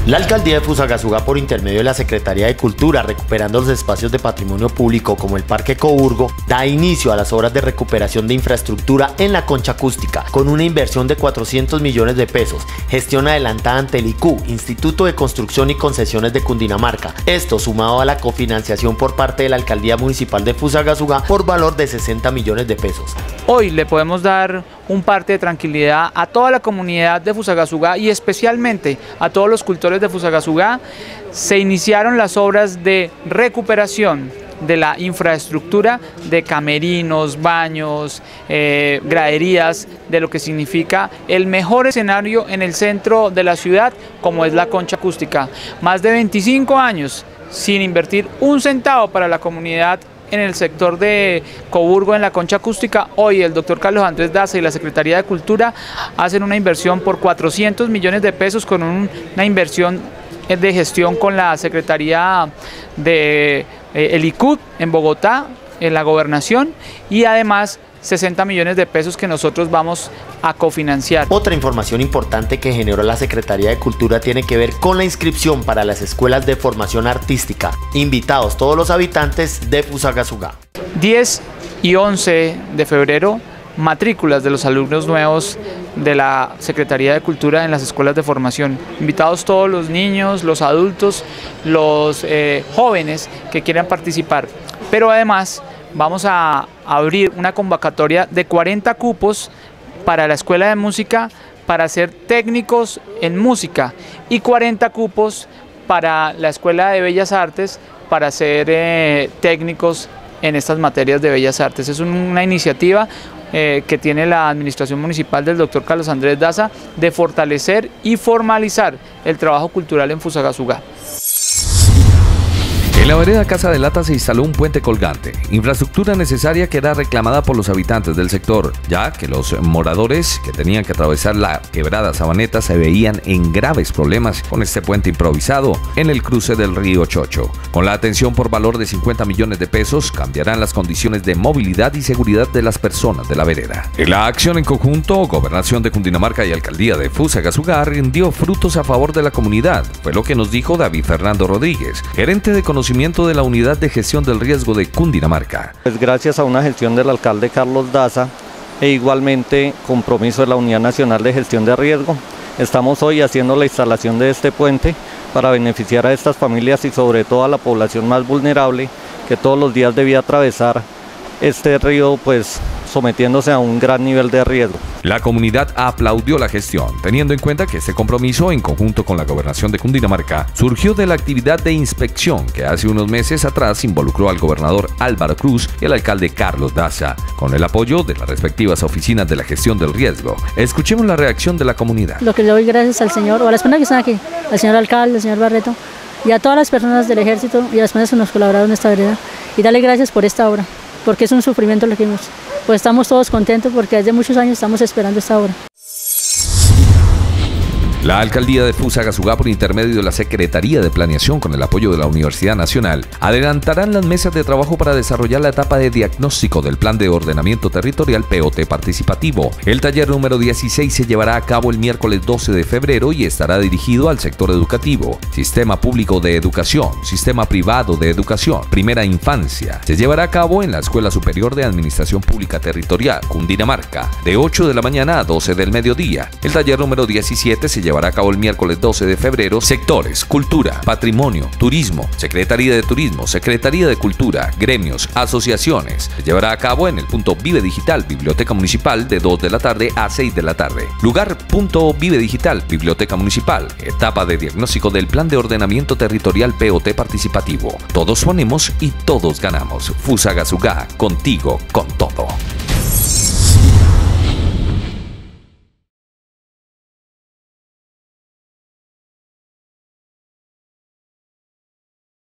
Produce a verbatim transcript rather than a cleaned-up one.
La Alcaldía de Fusagasugá, por intermedio de la Secretaría de Cultura, recuperando los espacios de patrimonio público como el Parque Coburgo, da inicio a las obras de recuperación de infraestructura en la concha acústica, con una inversión de cuatrocientos millones de pesos, gestión adelantada ante el I C U, Instituto de Construcción y Concesiones de Cundinamarca. Esto sumado a la cofinanciación por parte de la Alcaldía Municipal de Fusagasugá por valor de sesenta millones de pesos. Hoy le podemos dar un parte de tranquilidad a toda la comunidad de Fusagasugá y especialmente a todos los cultores de Fusagasugá. Se iniciaron las obras de recuperación de la infraestructura de camerinos, baños, eh, graderías, de lo que significa el mejor escenario en el centro de la ciudad, como es la concha acústica. Más de veinticinco años sin invertir un centavo para la comunidad en el sector de Coburgo, en la concha acústica. Hoy el doctor Carlos Andrés Daza y la Secretaría de Cultura hacen una inversión por cuatrocientos millones de pesos con un, una inversión de gestión con la Secretaría de eh, el I C U en Bogotá, en la Gobernación, y además sesenta millones de pesos que nosotros vamos a cofinanciar. Otra información importante que generó la Secretaría de Cultura tiene que ver con la inscripción para las escuelas de formación artística. Invitados todos los habitantes de Fusagasugá. diez y once de febrero, matrículas de los alumnos nuevos de la Secretaría de Cultura en las escuelas de formación. Invitados todos los niños, los adultos, los eh, jóvenes que quieran participar. Pero además vamos a abrir una convocatoria de cuarenta cupos para la Escuela de Música para ser técnicos en música y cuarenta cupos para la Escuela de Bellas Artes para ser eh, técnicos en estas materias de Bellas Artes. Es una iniciativa eh, que tiene la Administración Municipal del doctor Carlos Andrés Daza de fortalecer y formalizar el trabajo cultural en Fusagasugá. En la vereda Casa de Lata se instaló un puente colgante, infraestructura necesaria que era reclamada por los habitantes del sector, ya que los moradores que tenían que atravesar la quebrada Sabaneta se veían en graves problemas con este puente improvisado en el cruce del río Chocho. Con la atención por valor de cincuenta millones de pesos, cambiarán las condiciones de movilidad y seguridad de las personas de la vereda. En la acción en conjunto, Gobernación de Cundinamarca y Alcaldía de Fusagasugá rindió frutos a favor de la comunidad, fue lo que nos dijo David Fernando Rodríguez, gerente de conocimiento de la Unidad de Gestión del Riesgo de Cundinamarca. Pues gracias a una gestión del alcalde Carlos Daza e igualmente compromiso de la Unidad Nacional de Gestión de Riesgo, estamos hoy haciendo la instalación de este puente para beneficiar a estas familias y sobre todo a la población más vulnerable que todos los días debía atravesar este río, pues sometiéndose a un gran nivel de riesgo. La comunidad aplaudió la gestión, teniendo en cuenta que este compromiso, en conjunto con la Gobernación de Cundinamarca, surgió de la actividad de inspección que hace unos meses atrás involucró al gobernador Álvaro Cruz y al alcalde Carlos Daza, con el apoyo de las respectivas oficinas de la gestión del riesgo. Escuchemos la reacción de la comunidad. Lo que le doy gracias al señor, o a las personas que están aquí, al señor alcalde, al señor Barreto, y a todas las personas del ejército y a las personas que nos colaboraron en esta vereda, y darle gracias por esta obra, porque es un sufrimiento lo que hemos. Pues estamos todos contentos porque desde muchos años estamos esperando esta obra. La Alcaldía de Fusagasugá, por intermedio de la Secretaría de Planeación con el apoyo de la Universidad Nacional, adelantarán las mesas de trabajo para desarrollar la etapa de diagnóstico del Plan de Ordenamiento Territorial P O T Participativo. El taller número dieciséis se llevará a cabo el miércoles doce de febrero y estará dirigido al sector educativo, Sistema Público de Educación, Sistema Privado de Educación, Primera Infancia. Se llevará a cabo en la Escuela Superior de Administración Pública Territorial, Cundinamarca, de ocho de la mañana a doce del mediodía. El taller número diecisiete se llevará llevará a cabo el miércoles doce de febrero. Sectores: cultura, patrimonio, turismo, Secretaría de Turismo, Secretaría de Cultura, gremios, asociaciones. Se llevará a cabo en el punto Vive Digital, Biblioteca Municipal, de dos de la tarde a seis de la tarde. Lugar: punto Vive Digital, Biblioteca Municipal. Etapa de diagnóstico del Plan de Ordenamiento Territorial P O T Participativo. Todos ponemos y todos ganamos. Fusagasugá, contigo, con todo.